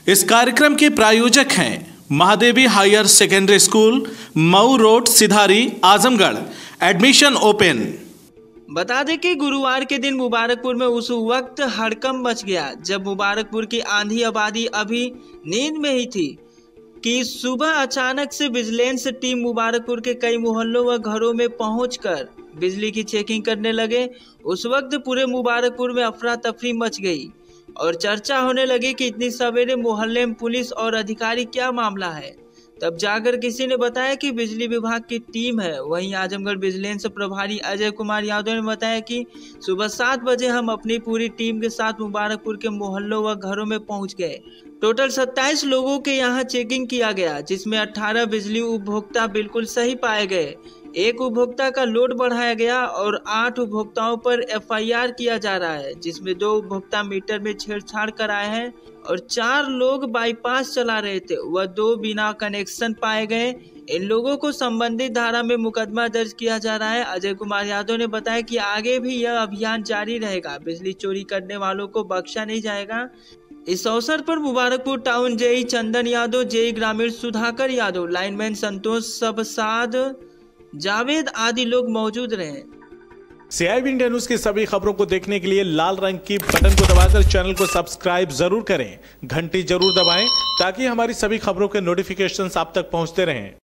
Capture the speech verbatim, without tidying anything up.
इस कार्यक्रम के प्रायोजक हैं Mahadevi higher secondary school, Mau road, Sidhari, Azamgarh. Admission open. बता दें कि गुरुवार के दिन मुबारकपुर में उस वक्त हड़कंप मच गया जब मुबारकपुर की आंधी आबादी अभी नींद में ही थी कि सुबह अचानक से विजिलेंस टीम मुबारकपुर के कई मोहल्लों व घरों में पहुंचकर बिजली की चेकिंग करने लगे। उस वक्त पूरे मुबारकपुर में अफरा तफरी मच गई और चर्चा होने लगी कि इतनी सवेरे मोहल्ले में पुलिस और अधिकारी, क्या मामला है। तब जाकर किसी ने बताया कि बिजली विभाग की टीम है। वहीं आजमगढ़ विजिलेंस प्रभारी अजय कुमार यादव ने बताया कि सुबह सात बजे हम अपनी पूरी टीम के साथ मुबारकपुर के मोहल्लों व घरों में पहुंच गए। टोटल सत्ताईस लोगों के यहां चेकिंग किया गया, जिसमें अठारह बिजली उपभोक्ता बिल्कुल सही पाए गए। एक उपभोक्ता का लोड बढ़ाया गया और आठ उपभोक्ताओं पर एफ आई आर किया जा रहा है, जिसमें दो उपभोक्ता मीटर में छेड़छाड़ कर आए हैं और चार लोग बाईपास चला रहे थे व दो बिना कनेक्शन पाए गए। इन लोगों को संबंधित धारा में मुकदमा दर्ज किया जा रहा है। अजय कुमार यादव ने बताया कि आगे भी यह अभियान जारी रहेगा, बिजली चोरी करने वालों को बख्शा नहीं जाएगा। इस अवसर पर Mubarakpur town JE Chandan Yadav, JE ग्रामीण सुधाकर यादव, लाइनमैन संतोष सबसाद, जावेद आदि लोग मौजूद रहे। C I B India news की सभी खबरों को देखने के लिए लाल रंग की बटन को दबाकर चैनल को सब्सक्राइब जरूर करें, घंटी जरूर दबाएं ताकि हमारी सभी खबरों के नोटिफिकेशंस आप तक पहुंचते रहें।